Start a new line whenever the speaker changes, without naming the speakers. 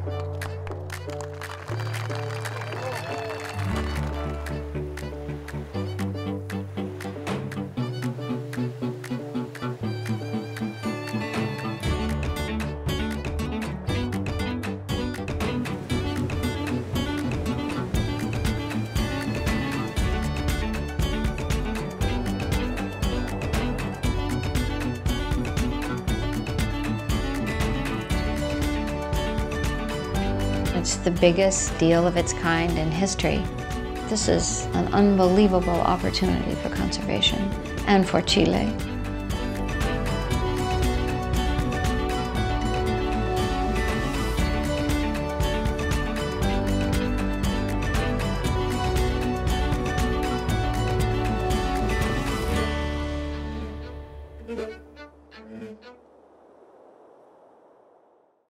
It's the biggest deal of its kind in history. This is an unbelievable opportunity for conservation and for Chile.